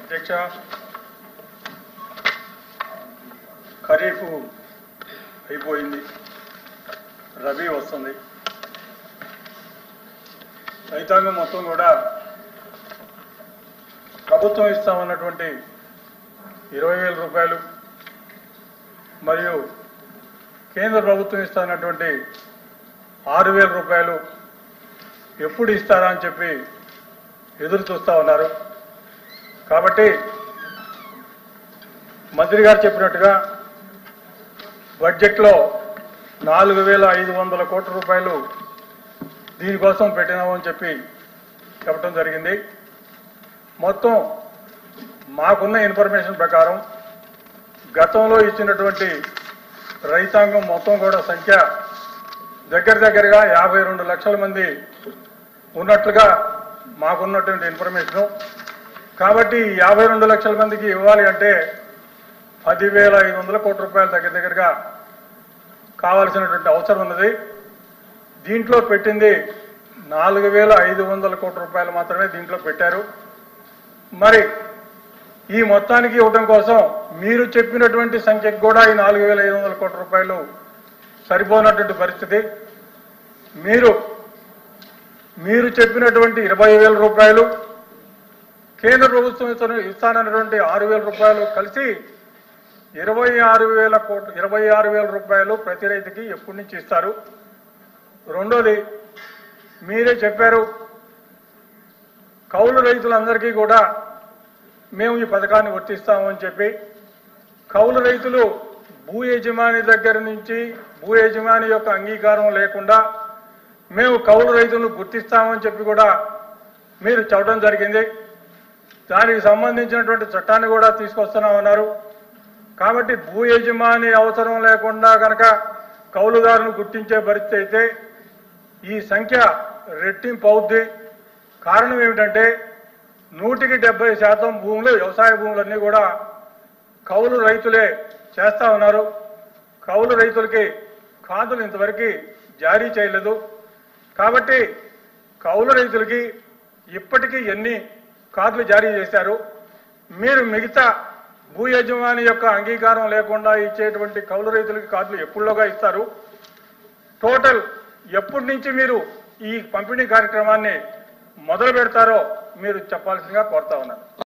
అధ్యక్ష, ఖరీఫ్ అయిపోయింది, రబీ వస్తుంది. రైతాంగం మొత్తం కూడా ప్రభుత్వం ఇస్తామన్నటువంటి 20,000 రూపాయలు మరియు కేంద్ర ప్రభుత్వం ఇస్తానటువంటి 6,000 రూపాయలు ఎప్పుడు ఇస్తారా అని చెప్పి ఎదురు చూస్తూ ఉన్నారు. కాబట్టి మంత్రి గారు చెప్పినట్టుగా బడ్జెట్లో 4,500 కోట్ల రూపాయలు దీనికోసం పెట్టినామని చెప్పి చెప్పడం జరిగింది. మొత్తం మాకున్న ఇన్ఫర్మేషన్ ప్రకారం గతంలో ఇచ్చినటువంటి రైతాంగం మొత్తం కూడా సంఖ్య దగ్గరగా 52 లక్షల మంది ఉన్నట్లుగా మాకున్నటువంటి ఇన్ఫర్మేషను. కాబట్టి 52 లక్షల మందికి ఇవ్వాలి అంటే 10,500 కోట్ల రూపాయలు దగ్గరగా కావాల్సినటువంటి అవసరం ఉన్నది. దీంట్లో పెట్టింది 4,500 కోట్ల రూపాయలు మాత్రమే దీంట్లో పెట్టారు. మరి ఈ మొత్తానికి ఇవ్వడం కోసం మీరు చెప్పినటువంటి సంఖ్యకు కూడా ఈ 4,500 కోట్ల రూపాయలు సరిపోనటువంటి పరిస్థితి. మీరు చెప్పినటువంటి 20,000 రూపాయలు కేంద్ర ప్రభుత్వం ఇస్తానన్నటువంటి 6,000 రూపాయలు కలిసి 26,000 రూపాయలు ప్రతి రైతుకి ఎప్పటి నుంచి ఇస్తారు? రెండోది, మీరే చెప్పారు కౌలు రైతులందరికీ కూడా మేము ఈ పథకాన్ని వర్తిస్తామని చెప్పి. కౌలు రైతులు భూ యజమాని దగ్గర నుంచి భూ యజమాని యొక్క అంగీకారం లేకుండా మేము కౌలు రైతులను గుర్తిస్తామని చెప్పి కూడా మీరు చెప్పడం జరిగింది. దానికి సంబంధించినటువంటి చట్టాన్ని కూడా తీసుకొస్తున్నామన్నారు. కాబట్టి భూ యజమాని అవసరం లేకుండా కనుక కౌలుదారును గుర్తించే పరిస్థితి అయితే ఈ సంఖ్య రెట్టింపు అవుద్ది. కారణం ఏమిటంటే 170% భూములు, వ్యవసాయ భూములన్నీ కూడా కౌలు రైతులే చేస్తా ఉన్నారు. కౌలు రైతులకి ఖాతాలు ఇంతవరకు జారీ చేయలేదు. కాబట్టి కౌలు రైతులకి ఇప్పటికీ ఎన్ని కార్డులు జారీ చేశారు? మీరు మిగతా భూ యజమాని యొక్క అంగీకారం లేకుండా ఇచ్చేటువంటి కౌలు రైతులకి కార్డులు ఎప్పుడులోగా ఇస్తారు? టోటల్ ఎప్పటి నుంచి మీరు ఈ పంపిణీ కార్యక్రమాన్ని మొదలు పెడతారో మీరు చెప్పాల్సిందిగా కోరుతా ఉన్నాను.